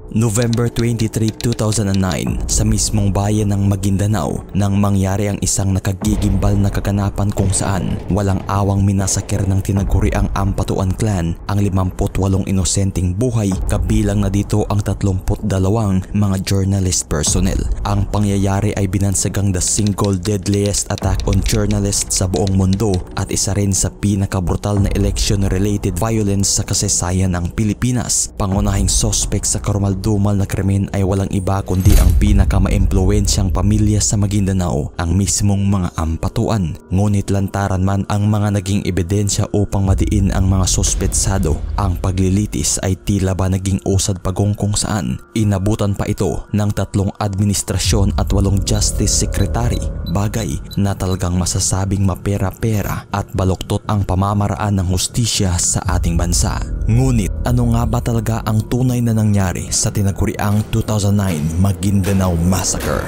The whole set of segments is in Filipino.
November 23, 2009, sa mismong bayan ng Maguindanao nang mangyari ang isang nakagigimbal na kaganapan kung saan walang awang minasacre ng tinaguriang Ampatuan clan ang 58 inosenting buhay, kabilang na dito ang 32 mga journalist personnel. Ang pangyayari ay binansagang the single deadliest attack on journalists sa buong mundo at isa rin sa pinakabrutal na election-related violence sa kasaysayan ng Pilipinas. Pangunahing suspect sa karumaldumal na krimen ay walang iba kundi ang pinaka-maimpluwensyang pamilya sa Maguindanao, ang mismong mga Ampatuan. Ngunit lantaran man ang mga naging ebidensya upang madiin ang mga suspetsado, ang paglilitis ay tila ba naging usad pagong kung saan inabutan pa ito ng 3 administrasyon at 8 justice secretary, bagay na talagang masasabing mapera-pera at baluktot ang pamamaraan ng hustisya sa ating bansa. Ngunit ano nga ba talaga ang tunay na nangyari sa tinaguriang 2009 Maguindanao Massacre?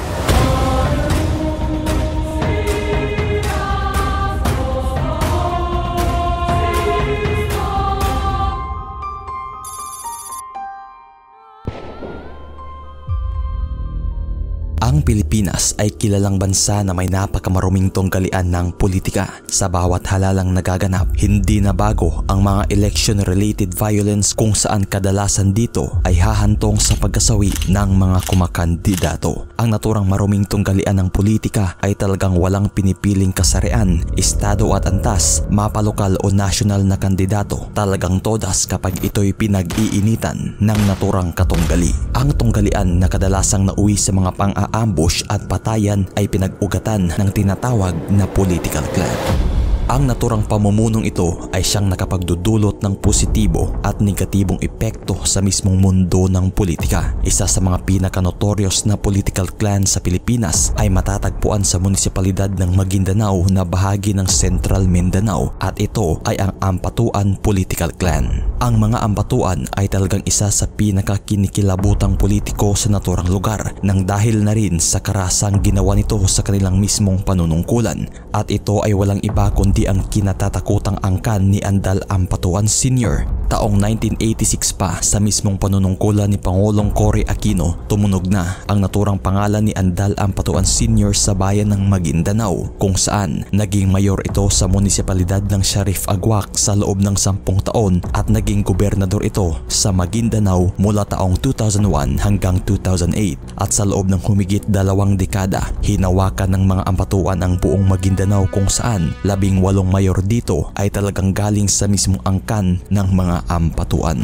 Ang Pilipinas ay kilalang bansa na may napakamaruming tunggalian ng politika. Sa bawat halalang nagaganap, hindi na bago ang mga election-related violence kung saan kadalasan dito ay hahantong sa pagkasawi ng mga kumakandidato. Ang naturang maruming tunggalian ng politika ay talagang walang pinipiling kasarian, estado at antas, mapalokal o nasyonal na kandidato. Talagang todas kapag ito'y pinag-iinitan ng naturang katunggali. Ang tunggalian na kadalasang nauwi sa mga ambush at patayan ay pinag-ugatan ng tinatawag na political clan. Ang naturang pamumulong ito ay siyang nakapagdudulot ng positibo at negatibong epekto sa mismong mundo ng politika. Isa sa mga pinaka-notorious na political clan sa Pilipinas ay matatagpuan sa munisipalidad ng Maguindanao na bahagi ng Central Mindanao at ito ay ang Ampatuan Political Clan. Ang mga Ampatuan ay talagang isa sa pinaka-kinikilabutang politiko sa naturang lugar nang dahil na rin sa karasang ginawa nito sa kanilang mismong panunungkulan, at ito ay walang iba kundi ang kinatatakutang angkan ni Andal Ampatuan Sr. Taong 1986 pa sa mismong panunungkulan ni Pangulong Cory Aquino, tumunog na ang naturang pangalan ni Andal Ampatuan Sr. sa bayan ng Maguindanao kung saan naging mayor ito sa munisipalidad ng Sharif Agwak sa loob ng 10 taon at naging gobernador ito sa Maguindanao mula taong 2001 hanggang 2008, at sa loob ng humigit 2 dekada hinawakan ng mga Ampatuan ang buong Maguindanao kung saan 18 mayor dito ay talagang galing sa mismong angkan ng mga Ampatuan.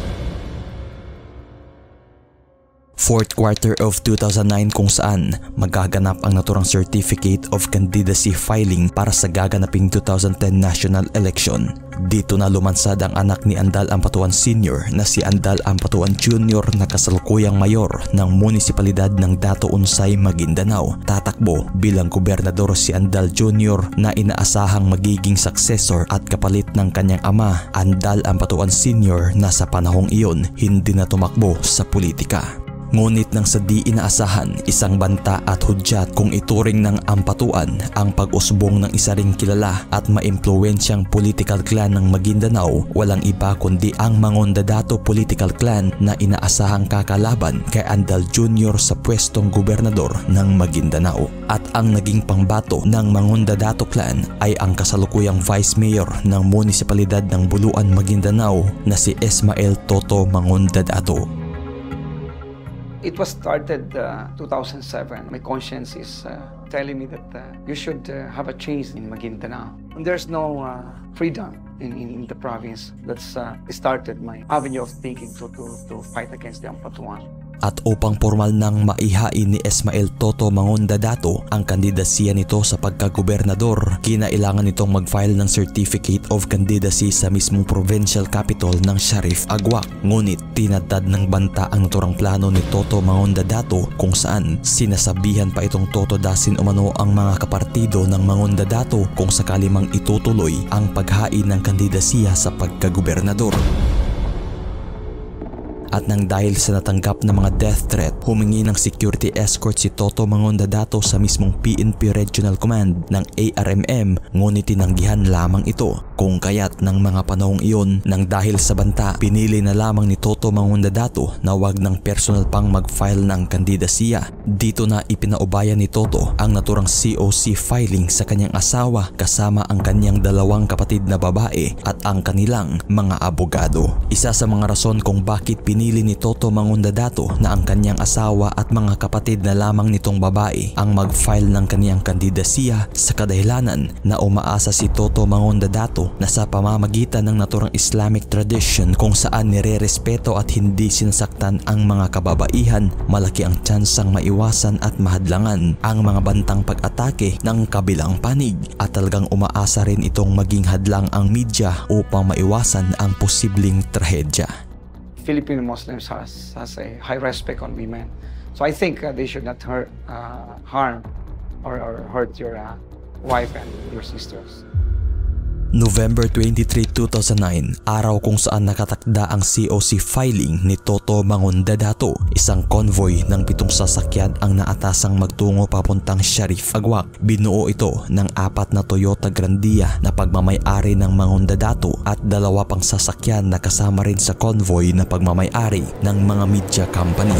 Fourth quarter of 2009 kung saan magaganap ang naturang certificate of candidacy filing para sa gaganaping 2010 national election. Dito na lumansad ang anak ni Andal Ampatuan Sr. na si Andal Ampatuan Jr. na kasalukuyang mayor ng munisipalidad ng Dato Unsay, Maguindanao. Tatakbo bilang gobernador si Andal Jr. na inaasahang magiging successor at kapalit ng kanyang ama, Andal Ampatuan Sr. na sa panahong iyon hindi na tumakbo sa politika. Ngunit nang sa di inaasahan, isang banta at hudyat kung ituring ng Ampatuan ang pag-usbong ng isa ring kilala at maimpluwensyang political clan ng Maguindanao, walang iba kundi ang Mangondadato Political Clan na inaasahang kakalaban kay Andal Jr. sa pwestong gobernador ng Maguindanao. At ang naging pangbato ng Mangondadato Clan ay ang kasalukuyang Vice Mayor ng munisipalidad ng Buluan, Maguindanao na si Ismael Toto Mangondadato. It was started 2007. My conscience is telling me that you should have a change in Maguindanao. And there's no freedom in the province. That's started my avenue of thinking to fight against the Ampatuan. At upang formal nang maihain ni Ismael Toto Mangondadato ang kandidasiya nito sa pagkagobernador, kinailangan nitong mag-file ng Certificate of Candidacy sa mismong provincial capital ng Sharif Agwak. Ngunit tinadtad ng banta ang naturang plano ni Toto Mangondadato kung saan sinasabihan pa itong totodasin umano ang mga kapartido ng Mangondadato kung sakali mang itutuloy ang paghain ng kandidasiya sa pagkagobernador. at nang dahil sa natanggap na mga death threat, humingi ng security escort si Toto Mangondadato sa mismong PNP Regional Command ng ARMM, ngunit tinanggihan lamang ito. Kung kaya't ng mga panahong iyon, nang dahil sa banta, pinili na lamang ni Toto Mangondadato na wag ng personal pang mag-file ng kandidasiya. Dito na ipinaubaya ni Toto ang naturang COC filing sa kanyang asawa kasama ang kanyang dalawang kapatid na babae at ang kanilang mga abogado. Isa sa mga rason kung bakit pinili ni Toto Mangondadato na ang kanyang asawa at mga kapatid na lamang nitong babae ang mag-file ng kanyang kandidasiya sa kadahilanan na umaasa si Toto Mangondadato na sa pamamagitan ng naturang Islamic tradition kung saan nire-respeto at hindi sinasaktan ang mga kababaihan, malaki ang tsansang maiwasan at mahadlangan ang mga bantang pag-atake ng kabilang panig at talagang umaasa rin itong maging hadlang ang media upang maiwasan ang posibleng trahedya. Filipino Muslims has a high respect on women. So I think they should not harm or hurt your wife and your sisters. November 23, 2009, araw kung saan nakatakda ang COC filing ni Toto Mangondadato. Isang convoy ng 7 sasakyan ang naatasang magtungo papuntang Sharif Agwak. Binuo ito ng 4 na Toyota Grandia na pagmamay-ari ng Mangondadato at 2 pang sasakyan na kasama rin sa convoy na pagmamay-ari ng mga media company.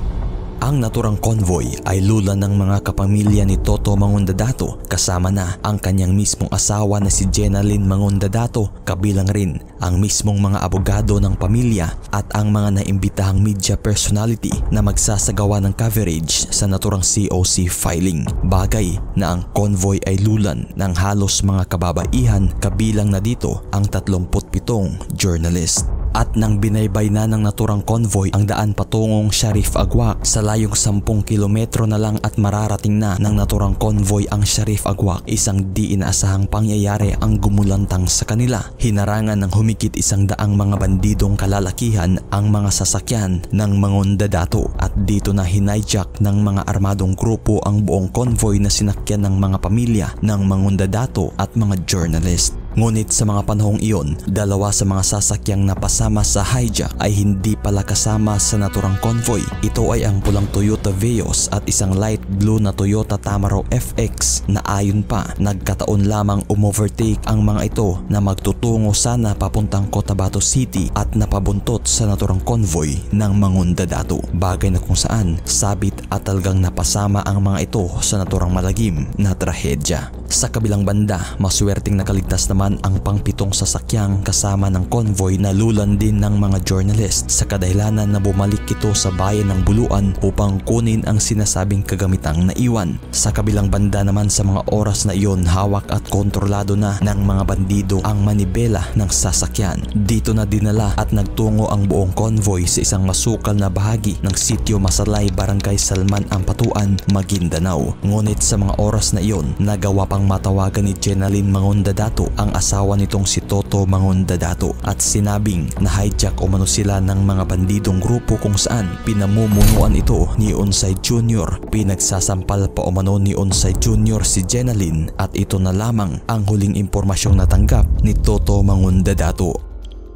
Ang naturang convoy ay lula ng mga kapamilya ni Toto Mangondadato, kasama na ang kanyang mismong asawa na si Jenaline Mangondadato, kabilang rin ang mismong mga abogado ng pamilya at ang mga naimbitahang media personality na magsasagawa ng coverage sa naturang COC filing. Bagay na ang convoy ay lulan ng halos mga kababaihan, kabilang na dito ang 37 journalist. At nang binaybay na ng naturang convoy ang daan patungong Sharif Agwak, sa layong 10 kilometro na lang at mararating na ng naturang convoy ang Sharif Agwak, isang di inaasahang pangyayari ang gumulantang sa kanila. Hinarangan ng humigit 100 mga bandidong kalalakihan ang mga sasakyan ng Mangondadato at dito na hinijak ng mga armadong grupo ang buong convoy na sinakyan ng mga pamilya ng Mangondadato at mga journalist. Ngunit sa mga panahong iyon, 2 sa mga sasakyang napasama sa hijack ay hindi pala kasama sa naturang convoy. Ito ay ang pulang Toyota Vios at isang light blue na Toyota Tamaro FX na ayon pa nagkataon lamang umovertake ang mga ito na magtutungo sana papuntang Cotabato City at napabuntot sa naturang convoy ng Mangondadato. Bagay na kung saan sabit at talagang napasama ang mga ito sa naturang malagim na trahedya. Sa kabilang banda, maswerteng nakaligtas naman ang pang-7 sasakyang kasama ng convoy na lulan din ng mga journalist sa kadahilanan na bumalik ito sa bayan ng Buluan upang kunin ang sinasabing kagamitang naiwan. Sa kabilang banda naman sa mga oras na iyon, hawak at kontrolado na ng mga bandido ang manibela ng sasakyan. Dito na dinala at nagtungo ang buong convoy sa isang masukal na bahagi ng sitio Masalay, Barangay Salman, Ampatuan, Maguindanao. Ngunit sa mga oras na iyon, nagawa pang matawagan ni Jenaline Mangondadato ang asawa nitong si Toto Mangondadato at sinabing na hijack umano sila ng mga bandidong grupo kung saan pinamumunuan ito ni Unsay Jr. Pinagsasampal pa umano ni Unsay Jr. si Jenaline at ito na lamang ang huling impormasyong natanggap ni Toto Mangondadato.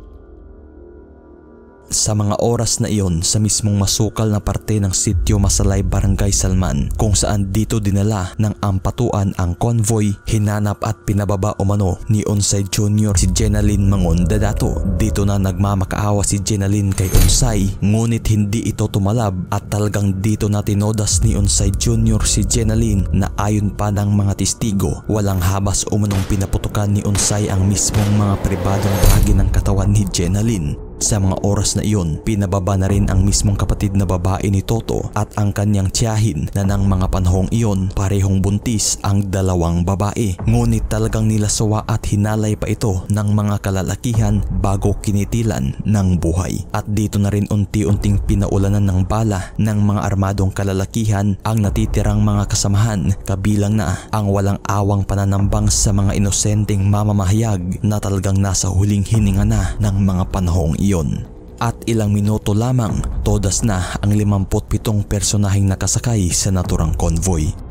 Sa mga oras na iyon, sa mismong masukal na parte ng sitio Masalay, Barangay Salman, kung saan dito dinala ng Ampatuan ang convoy, hinanap at pinababa umano ni Unsay Jr. si Jenaline Mangondadato. Dito na nagmamakaawa si Jenaline kay Unsay, ngunit hindi ito tumalab at talagang dito na tinodas ni Unsay Jr. si Jenaline na ayon pa ng mga testigo, walang habas umanong pinaputukan ni Unsay ang mismong mga pribadong bahagi ng katawan ni Jenaline. Sa mga oras na iyon, pinababa na rin ang mismong kapatid na babae ni Toto at ang kanyang tiyahin na ng mga panahong iyon parehong buntis ang 2 babae. Ngunit talagang nilasawa at hinalay pa ito ng mga kalalakihan bago kinitilan ng buhay. At dito na rin unti-unting pinaulanan ng bala ng mga armadong kalalakihan ang natitirang mga kasamahan, kabilang na ang walang awang pananambang sa mga inosenting mamamahayag na talagang nasa huling hininga na ng mga panahong iyon. At ilang minuto lamang, todas na ang 57 personaheng nakasakay sa naturang convoy.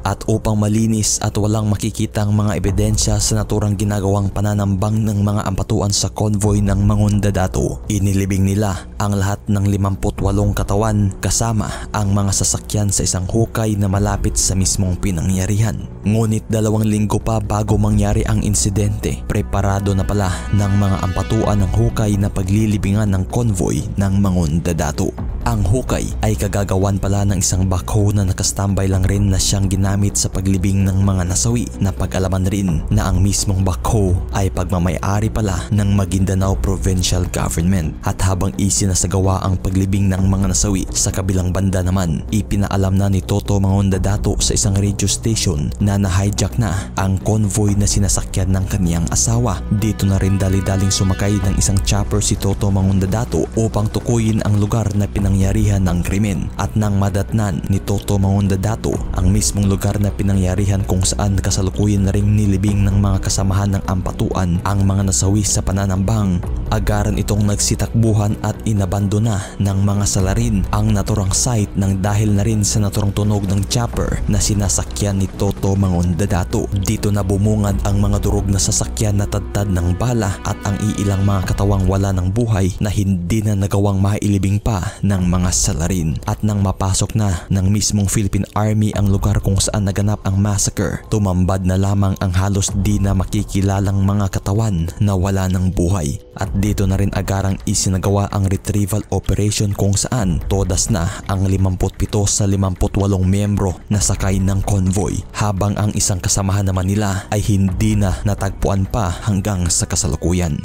At upang malinis at walang makikitang mga ebidensya sa naturang ginagawang pananambang ng mga Ampatuan sa convoy ng mangundadato, inilibing nila ang lahat ng 58 katawan kasama ang mga sasakyan sa isang hukay na malapit sa mismong pinangyarihan. Ngunit 2 linggo pa bago mangyari ang insidente, preparado na pala ng mga Ampatuan ang hukay na paglilibingan ng convoy ng mangundadato. Ang hukay ay kagagawan pala ng isang backhoe na nakastambay lang rin na siyang ginamit sa paglibing ng mga nasawi, na pag-alaman rin na ang mismong backhoe ay pagmamay-ari pala ng Maguindanao Provincial Government. At habang isinasagawa ang paglibing ng mga nasawi, sa kabilang banda naman, ipinaalam na ni Toto Mangundadato sa isang radio station na na-hijack na ang convoy na sinasakyan ng kaniyang asawa. Dito na rin dali-daling sumakay ng isang chopper si Toto Mangundadato upang tukuyin ang lugar na pinangyarihan ng krimen. At nang madatnan ni Toto Mangundadato ang mismong lugar na pinangyarihan kung saan kasalukuyan na ring nilibing ng mga kasamahan ng Ampatuan ang mga nasawi sa pananambang, agaran itong nagsitakbuhan at inabandona ng mga salarin ang naturang site nang dahil na rin sa naturang tunog ng chopper na sinasakyan ni Toto Mangundadato. Dito na bumungad ang mga durog na sasakyan na tadtad ng bala at ang iilang mga katawang wala ng buhay na hindi na nagawang mailibing pa ng mga salarin. At nang mapasok na ng mismong Philippine Army ang lugar kung saan naganap ang massacre, tumambad na lamang ang halos di na makikilalang mga katawan na wala ng buhay. At dito na rin agarang isinagawa ang retrieval operation kung saan todas na ang 57 sa 58 miyembro na sakay ng convoy, habang ang isang kasamahan naman nila ay hindi na natagpuan pa hanggang sa kasalukuyan.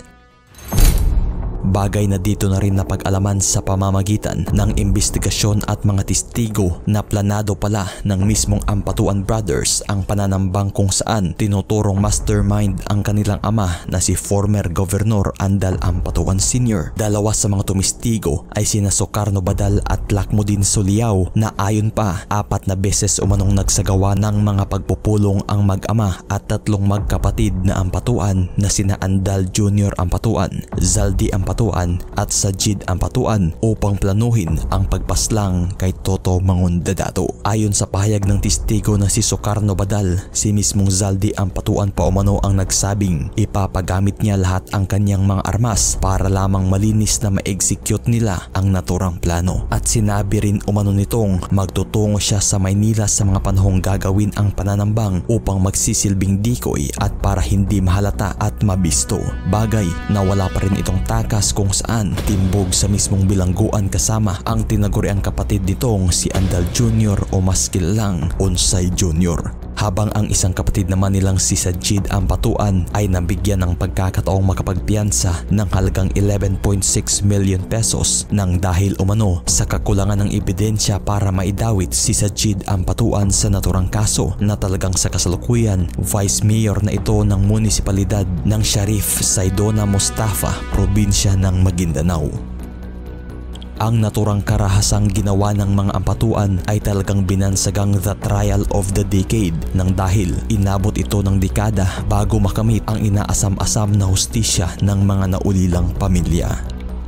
Bagay na dito na rin napag-alaman sa pamamagitan ng investigasyon at mga testigo na planado pala ng mismong Ampatuan Brothers ang pananambang kung saan tinuturong mastermind ang kanilang ama na si former Governor Andal Ampatuan Sr. 2 sa mga tumistigo ay sina Sukarno Badal at Lakmudin Soliao na ayon pa 4 na beses umanong nagsagawa ng mga pagpupulong ang mag-ama at 3 magkapatid na Ampatuan na sina Andal Jr. Ampatuan, Zaldi Ampatuan at Sajid Ampatuan upang planuhin ang pagpaslang kay Toto Mangundadato. Ayon sa pahayag ng testigo na si Sukarno Badal, si mismong Zaldi Ampatuan pa umano ang nagsabing ipapagamit niya lahat ang kanyang mga armas para lamang malinis na ma-execute nila ang naturang plano. At sinabi rin umano nitong magtutungo siya sa Maynila sa mga panahong gagawin ang pananambang upang magsisilbing decoy at para hindi mahalata at mabisto. Bagay na wala pa rin itong takas kung saan timbog sa mismong bilangguan kasama ang tinaguriang kapatid nitong si Andal Jr. o mas kilalang Unsay Jr. Habang ang isang kapatid naman nilang si Sajid Ampatuan ay nabigyan ng pagkakataong makapagpiyansa ng halagang 11.6 million pesos nang dahil umano sa kakulangan ng ebidensya para maidawit si Sajid Ampatuan sa naturang kaso na talagang sa kasalukuyan Vice Mayor na ito ng munisipalidad ng Sharif Saidona Mustafa, probinsya ng Maguindanao. Ang naturang karahasang ginawa ng mga Ampatuan ay talagang binansagang the trial of the decade nang dahil inabot ito ng dekada bago makamit ang inaasam-asam na hustisya ng mga naulilang pamilya.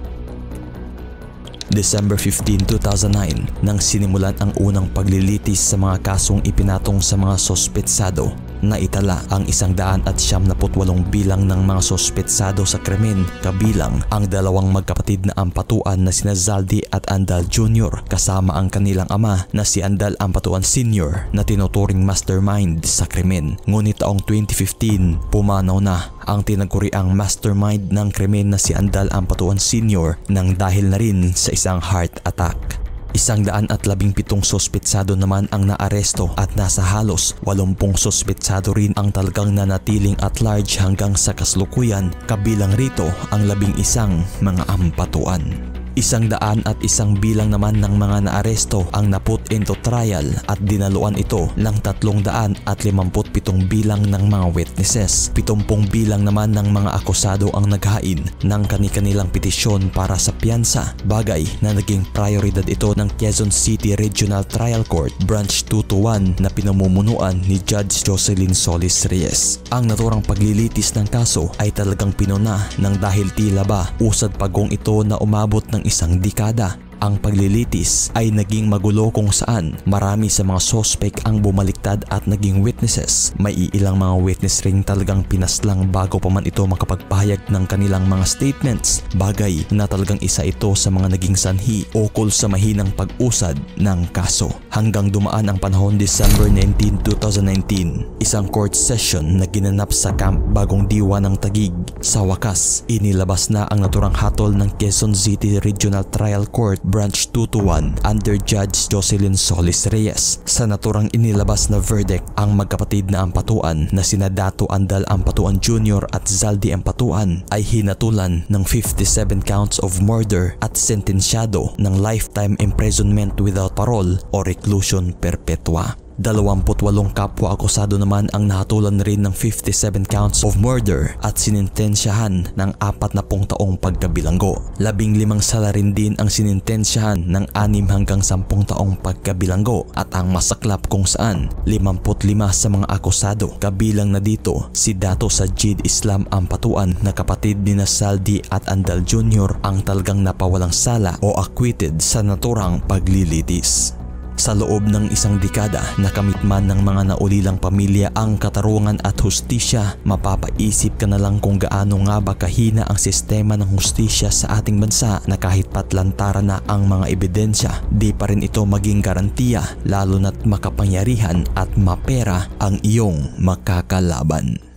December 15, 2009 nang sinimulan ang unang paglilitis sa mga kasong ipinatong sa mga sospetsado. Naitala ang 198 bilang ng mga sospetsado sa krimen, kabilang ang 2 magkapatid na Ampatuan na sina Zaldi at Andal Jr. kasama ang kanilang ama na si Andal Ampatuan Sr. na tinuturing mastermind sa krimen. Ngunit taong 2015 pumanaw na ang tinaguriang mastermind ng krimen na si Andal Ampatuan Sr. nang dahil na rin sa isang heart attack. 117 sospetsado naman ang naaresto at nasa halos 80 sospetsado rin ang talagang nanatiling at large hanggang sa kasalukuyan, kabilang rito ang 11 mga Ampatuan. 101 bilang naman ng mga naaresto ang naput into trial at dinaluan ito ng 357 bilang ng mga witnesses. 70 bilang naman ng mga akusado ang naghain ng kani-kanilang petisyon para sa piyansa, bagay na naging prioridad ito ng Quezon City Regional Trial Court Branch 221 na pinamumunuan ni Judge Jocelyn Solis Reyes. Ang naturang paglilitis ng kaso ay talagang pinuna ng dahil tila ba usad pagong ito na umabot ng 1 dekada. Ang paglilitis ay naging magulo kung saan marami sa mga sospek ang bumaliktad at naging witnesses. May ilang mga witness ring talagang pinaslang bago pa man ito makapagpahayag ng kanilang mga statements, bagay na talagang isa ito sa mga naging sanhi ukol sa mahinang pag-usad ng kaso. Hanggang dumaan ang panahon December 19, 2019, isang court session na ginanap sa Camp Bagong Diwa ng Taguig. Sa wakas, inilabas na ang naturang hatol ng Quezon City Regional Trial Court Branch 221 under Judge Jocelyn Solis Reyes. Sa naturang inilabas na verdict, ang magkapatid na Ampatuan na sina Dato Andal Ampatuan Jr. at Zaldi Ampatuan ay hinatulan ng 57 counts of murder at sentensyado ng lifetime imprisonment without parole o reclusion perpetua. 28 kapwa akusado naman ang nahatulan rin ng 57 counts of murder at sinintensyahan ng 40 taong pagkabilanggo. 15 sala rin din ang sinintensyahan ng 6 hanggang 10 taong pagkabilanggo at ang masaklap kung saan 55 sa mga akusado. Kabilang na dito si Dato Sajid Islam Ampatuan na kapatid ni Saldi at Andal Jr. ang talagang napawalang sala o acquitted sa naturang paglilitis. Sa loob ng isang dekada, nakamit man ng mga naulilang pamilya ang katarungan at hustisya, mapapaisip ka na lang kung gaano nga ba kahina ang sistema ng hustisya sa ating bansa na kahit patlantaran na ang mga ebidensya, di pa rin ito maging garantiya lalo na't makapangyarihan at mapera ang iyong makakalaban.